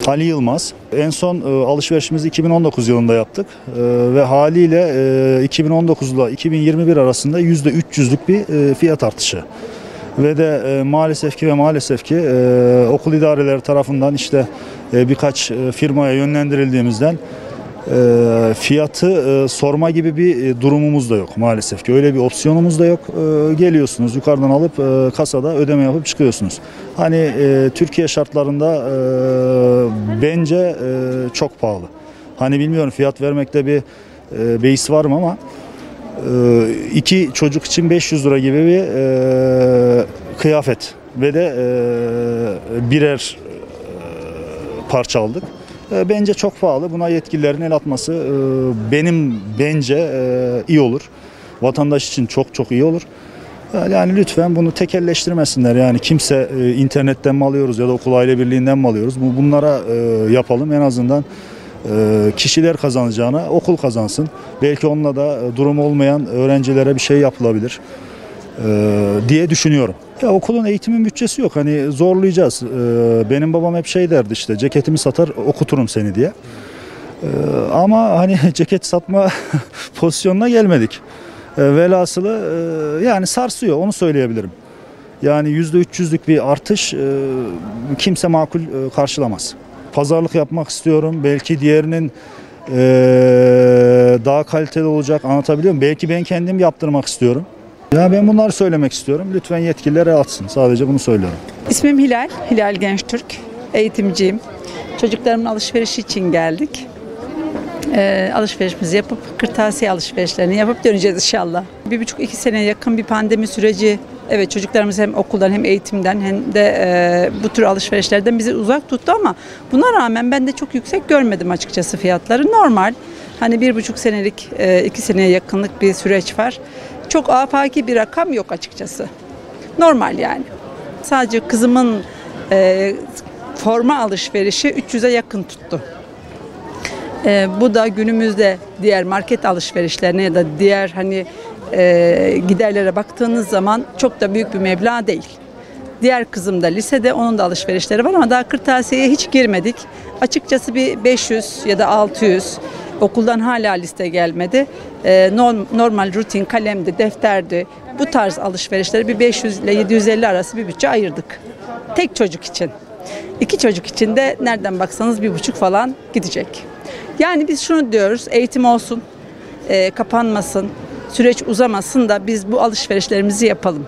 Ali Yılmaz. En son alışverişimizi 2019 yılında yaptık ve haliyle 2019 ile 2021 arasında %300'lük bir fiyat artışı. Ve de maalesef ki okul idareleri tarafından işte birkaç firmaya yönlendirildiğimizden fiyatı sorma gibi bir durumumuz da yok maalesef ki. Öyle bir opsiyonumuz da yok. Geliyorsunuz yukarıdan alıp kasada ödeme yapıp çıkıyorsunuz. Hani Türkiye şartlarında bence çok pahalı. Hani bilmiyorum fiyat vermekte bir beis var mı ama iki çocuk için 500 lira gibi bir kıyafet ve de birer parça aldık. Bence çok pahalı. Buna yetkililerin el atması bence iyi olur. Vatandaş için çok iyi olur. Yani lütfen bunu tekelleştirmesinler. Yani kimse internetten mi alıyoruz ya da okul aile birliğinden mi alıyoruz? Bunlara yapalım. En azından kişiler kazanacağına okul kazansın. Belki onunla da durumu olmayan öğrencilere bir şey yapılabilir diye düşünüyorum. Ya okulun eğitimin bütçesi yok. Hani zorlayacağız. Benim babam hep şey derdi işte ceketimi satar okuturum seni diye. Ama hani ceket satma pozisyonuna gelmedik. Velhasılı yani sarsıyor onu söyleyebilirim. Yani %300'lük bir artış kimse makul karşılamaz. Pazarlık yapmak istiyorum. Belki diğerinin daha kaliteli olacak anlatabiliyor muyum? Belki ben kendim yaptırmak istiyorum. Ya ben bunları söylemek istiyorum. Lütfen yetkililere atsın. Sadece bunu söylüyorum. İsmim Hilal Gençtürk. Eğitimciyim. Çocuklarımın alışverişi için geldik. Alışverişimizi yapıp, kırtasiye alışverişlerini yapıp döneceğiz inşallah. 1,5-2 seneye yakın bir pandemi süreci, evet çocuklarımız hem okuldan hem eğitimden hem de bu tür alışverişlerden bizi uzak tuttu ama buna rağmen ben de çok yüksek görmedim açıkçası fiyatları. Normal, hani 1,5 senelik, 2 seneye yakınlık bir süreç var. Çok afaki bir rakam yok açıkçası. Normal yani. Sadece kızımın forma alışverişi 300'e yakın tuttu. Bu da günümüzde diğer market alışverişlerine ya da diğer hani giderlere baktığınız zaman çok da büyük bir meblağ değil. Diğer kızım da lisede, onun da alışverişleri var ama daha kırtasiyeye hiç girmedik. Açıkçası bir 500 ya da 600 okuldan hala liste gelmedi. Normal rutin kalemdi, defterdi. Bu tarz alışverişleri bir 500 ile 750 arası bir bütçe ayırdık. Tek çocuk için. 2 çocuk için de nereden baksanız 1,5 falan gidecek. Yani biz şunu diyoruz, eğitim olsun, kapanmasın, süreç uzamasın da biz bu alışverişlerimizi yapalım.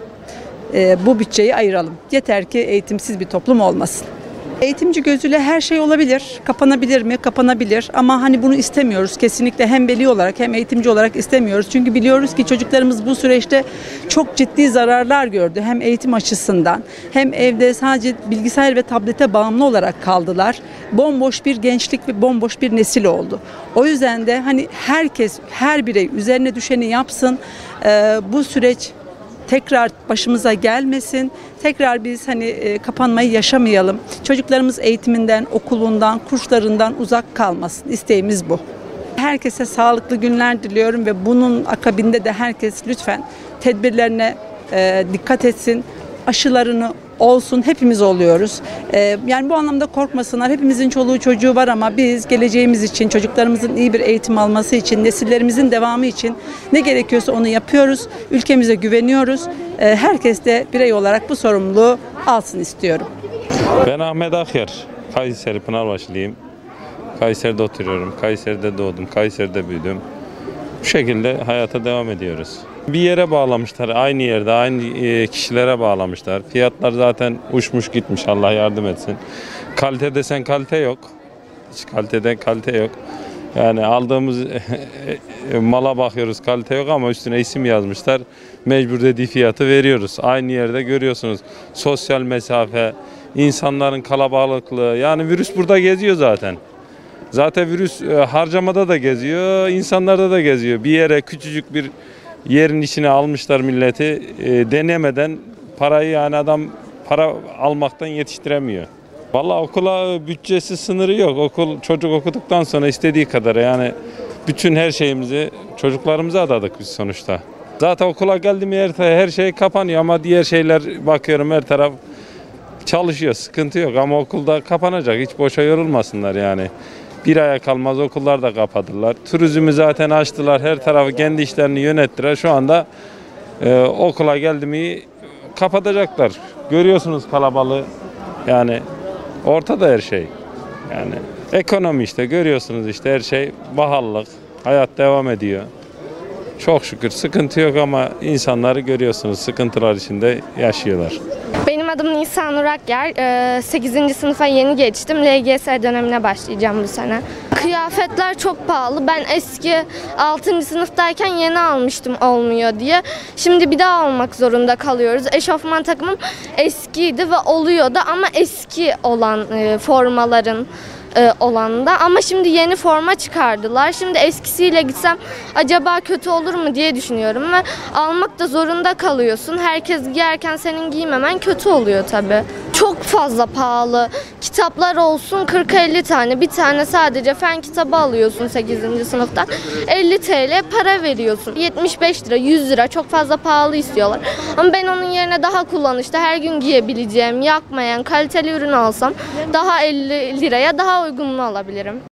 Bu bütçeyi ayıralım. Yeter ki eğitimsiz bir toplum olmasın. Eğitimci gözüyle her şey olabilir. Kapanabilir mi? Kapanabilir. Ama hani bunu istemiyoruz. Kesinlikle hem veli olarak hem eğitimci olarak istemiyoruz. Çünkü biliyoruz ki çocuklarımız bu süreçte çok ciddi zararlar gördü. Hem eğitim açısından hem evde sadece bilgisayar ve tablete bağımlı olarak kaldılar. Bomboş bir gençlik ve bomboş bir nesil oldu. O yüzden de hani herkes, her birey üzerine düşeni yapsın. Bu süreç tekrar başımıza gelmesin. Tekrar biz hani kapanmayı yaşamayalım. Çocuklarımız eğitiminden, okulundan, kurslarından uzak kalmasın. İsteğimiz bu. Herkese sağlıklı günler diliyorum ve bunun akabinde de herkes lütfen tedbirlerine dikkat etsin. Aşılarını olsun, hepimiz oluyoruz. Yani bu anlamda korkmasınlar. Hepimizin çoluğu çocuğu var ama biz geleceğimiz için, çocuklarımızın iyi bir eğitim alması için, nesillerimizin devamı için ne gerekiyorsa onu yapıyoruz. Ülkemize güveniyoruz. Herkes de birey olarak bu sorumluluğu alsın istiyorum. Ben Ahmet Akyar, Kayseri Pınarbaşılıyım. Kayseri'de oturuyorum, Kayseri'de doğdum, Kayseri'de büyüdüm. Bu şekilde hayata devam ediyoruz. Bir yere bağlamışlar, aynı yerde, aynı kişilere bağlamışlar. Fiyatlar zaten uçmuş gitmiş, Allah yardım etsin. Kalite desen kalite yok. Hiç kaliteden kalite yok. Yani aldığımız mala bakıyoruz, kalite yok ama üstüne isim yazmışlar. Mecbur dediği fiyatı veriyoruz. Aynı yerde görüyorsunuz. Sosyal mesafe, insanların kalabalıklığı. Yani virüs burada geziyor zaten. Zaten virüs harcamada da geziyor, insanlarda da geziyor. Bir yere küçücük bir yerin içine almışlar milleti. Denemeden parayı yani adam para almaktan yetiştiremiyor. Vallahi okula bütçesi sınırı yok. Okul çocuk okuduktan sonra istediği kadar yani bütün her şeyimizi çocuklarımıza adadık biz sonuçta. Zaten okula geldim her şey kapanıyor ama diğer şeyler bakıyorum her taraf çalışıyor, sıkıntı yok ama okulda kapanacak. Hiç boşa yorulmasınlar yani. Bir aya kalmaz okullar da kapatırlar. Turizmi zaten açtılar. Her tarafı kendi işlerini yönettiler. Şu anda okula geldi mi kapatacaklar. Görüyorsunuz kalabalığı. Yani ortada her şey. Yani ekonomi işte görüyorsunuz işte her şey pahalılık. Hayat devam ediyor. Çok şükür sıkıntı yok ama insanları görüyorsunuz sıkıntılar içinde yaşıyorlar. Benim adım Nisan Nur Akyer. 8. sınıfa yeni geçtim. LGS dönemine başlayacağım bu sene. Kıyafetler çok pahalı. Ben eski 6. sınıftayken yeni almıştım olmuyor diye. Şimdi bir daha almak zorunda kalıyoruz. Eşofman takımım eskiydi ve oluyordu ama eski olan formaların olanında. Ama şimdi yeni forma çıkardılar. Şimdi eskisiyle gitsem acaba kötü olur mu diye düşünüyorum ve almak da zorunda kalıyorsun. Herkes giyerken senin giymemen kötü oluyor tabii. Çok fazla pahalı. Kitaplar olsun 40-50 tane. Bir tane sadece fen kitabı alıyorsun 8. sınıftan. 50 TL para veriyorsun. 75 lira, 100 lira çok fazla pahalı istiyorlar. Ama ben onun yerine daha kullanışlı, her gün giyebileceğim, yakmayan, kaliteli ürün alsam daha 50 liraya daha uygununu alabilirim.